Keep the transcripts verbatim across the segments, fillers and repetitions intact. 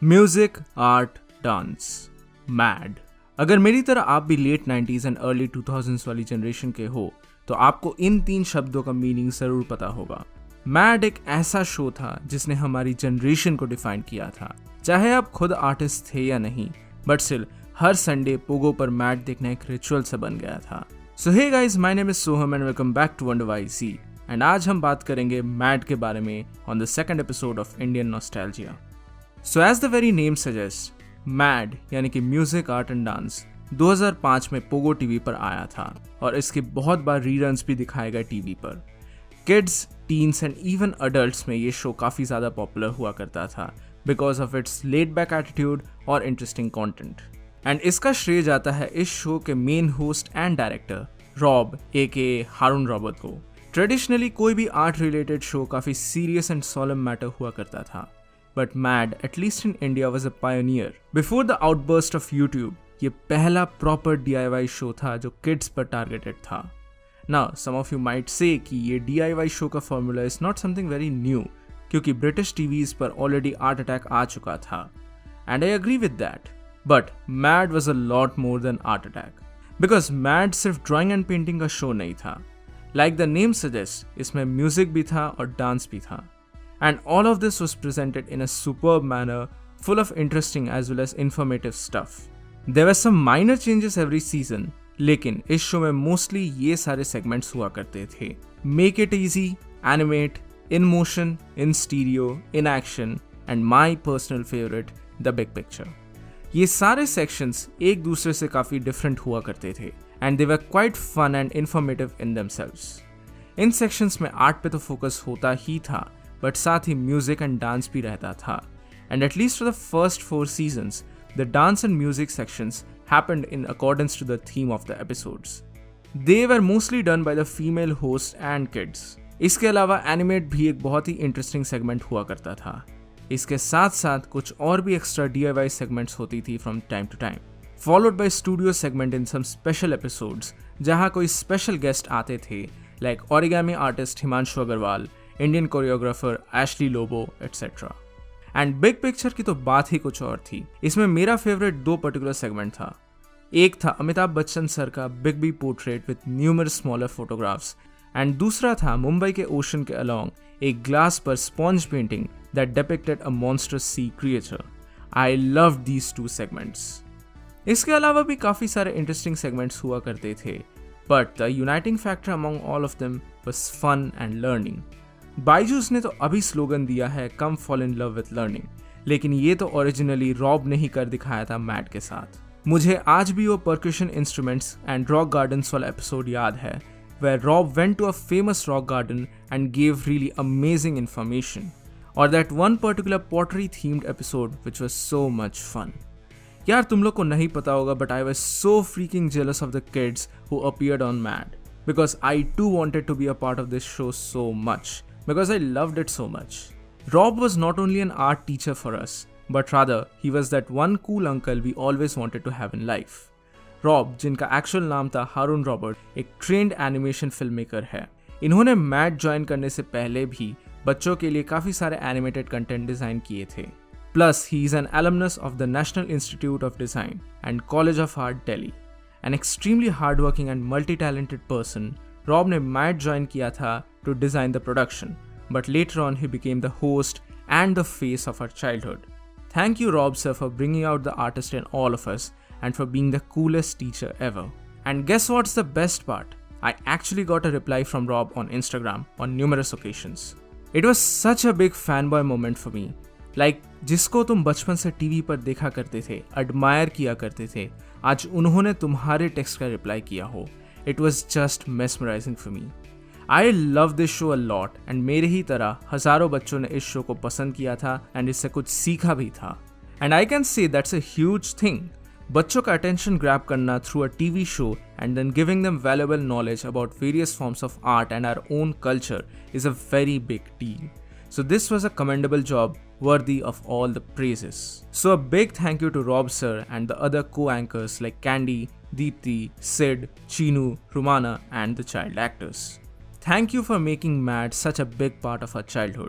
Music, art, dance, mad. अगर मेरी तरह आप भी late nineties and early two thousands वाली जनरेशन के हो तो आपको इन तीन शब्दों का मीनिंग जरूर पता होगा। मैड एक ऐसा शो था जिसने हमारी जनरेशन को डिफाइन किया था। चाहे आप खुद आर्टिस्ट थे या नहीं, बट स्टिल हर संडे पोगो पर मैड देखना एक रिचुअल सा बन गया था। So hey guys, my name is Soham and welcome back to wonder Y C. And आज हम बात करेंगे मैड के बारे में on the second episode of Indian nostalgia. So as the very name suggest, Mad यानी कि म्यूजिक, आर्ट एंड डांस दो हज़ार पाँच में पोगो टीवी पर आया था और इसके बहुत बार रीरन्स भी दिखाए गए टीवी पर। Kids, teens and even adults में ये शो काफ़ी ज़्यादा पॉपुलर हुआ करता था because of its laid back attitude और इंटरेस्टिंग कंटेंट। एंड इसका श्रेय जाता है इस शो के main host and director Rob a k Harun Robert को। ट्रेडिशनली कोई भी आर्ट रिलेटेड शो काफ़ी सीरियस एंड सॉलम मैटर हुआ करता था, but Mad at least in India was a pioneer. Before the outburst of YouTube, ये पहला proper D I Y show था जो किड्स पर टारगेटेड था। Now, some of you might say कि ये डी आई वाई शो का formula is not something very new, क्योंकि ब्रिटिश टीवीज पर ऑलरेडी आर्ट अटैक आ चुका था। And I agree with that. But Mad was a lot more than art attack. Because Mad सिर्फ drawing and painting का show नहीं था। Like the name suggests, इसमें म्यूजिक भी था और डांस भी था। And all of this was presented in a superb manner, full of interesting as well as informative stuff. There were some minor changes every season, लेकिन इस show में mostly ये सारे segments हुआ करते थे। Make it easy, animate, in motion, in stereo, in action, and my personal favorite, the big picture. ये सारे sections एक दूसरे से काफ़ी different हुआ करते थे, and they were quite fun and informative in themselves. In sections में art पे तो focus होता ही था, बट साथ ही म्यूजिक एंड डांस भी रहता था। And at least for the first four seasons the dance and music sections happened in accordance to the theme of the episodes. They were mostly done by the female host and kids. इसके अलावा animate भी एक बहुत ही interesting segment हुआ करता था। इसके साथ साथ कुछ और भी extra D I Y segments होती थी from time to time, followed by studio segment in some special episodes जहाँ कोई स्पेशल गेस्ट आते थे, like origami artist Himanshu Agarwal, Indian choreographer Ashley Lobo et cetera. And big picture की तो बात ही कुछ और थी। इसमें मेरा फेवरेट दो पर्टिकुलर सेगमेंट था। एक था अमिताभ बच्चन सर का big B portrait with numerous smaller photographs, and दूसरा था मुंबई के ओशन के अलोंग एक ग्लास पर sponge painting that depicted a monstrous sea creature. I love these two segments. इसके अलावा भी काफ़ी सारे इंटरेस्टिंग सेगमेंट्स हुआ करते थे, but the uniting factor among all of them was fun and learning. Byju's ने तो अभी स्लोगन दिया है come fall in love with learning, लेकिन ये तो ओरिजिनली रॉब ने ही कर दिखाया था मैड के साथ। मुझे आज भी वो percussion instruments and rock gardens वाला एपिसोड याद है, where Rob went to a famous rock garden and gave really amazing information, और that one particular pottery themed episode which was so much fun. यार तुम लोग को नहीं पता होगा, but I was so freaking jealous of the kids who appeared on Mad, because I too wanted to be a part of this show so much. Because I loved it so much. Rob was not only an art teacher for us, but rather he was that one cool uncle we always wanted to have in life. Rob, जिनका actual नाम था Harun Robert, एक trained animation film maker है। इन्होंने mad join करने से पहले भी बच्चों के लिए काफ़ी सारे एनिमेटेड कंटेंट डिज़ाइन किए थे। Plus he is an alumnus of the National Institute of Design and College of Art Delhi. An extremely hard working and multi talented person, Rob ने मैड ज्वाइन किया था to design the production, but later on he became the host and the face of our childhood. Thank you Rob sir for bringing out the artist in all of us and for being the coolest teacher ever. And guess what's the best part? I actually got a reply from Rob on Instagram on numerous occasions. It was such a big fanboy moment for me. Like जिसको तुम बचपन से TV पर देखा करते थे, admire किया करते थे, आज उन्होंने तुम्हारे टेक्स्ट का रिप्लाई किया हो। It was just mesmerizing for me. I love this show a lot, and मेरे ही तरह हजारों बच्चों ने इस शो को पसंद किया था and इससे कुछ सीखा भी था। And I can say that's a huge thing. बच्चों का attention grab करना through a T V show and then giving them valuable knowledge about various forms of art and our own culture is a very big deal. So this was a commendable job worthy of all the praises. So a big thank you to Rob sir and the other co-anchors like Candy, Deepthi, Sid, Chinu, Rumana and the child actors. Thank you for making Mad such a big part of our childhood.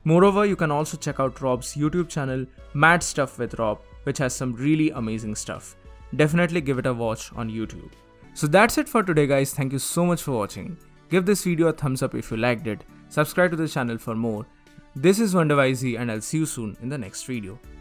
Moreover, you can also check out Rob's YouTube channel, Mad Stuff with Rob, which has some really amazing stuff. Definitely give it a watch on YouTube. So that's it for today, guys. Thank you so much for watching. Give this video a thumbs up if you liked it. Subscribe to the channel for more. This is Wonder Y Z, and I'll see you soon in the next video.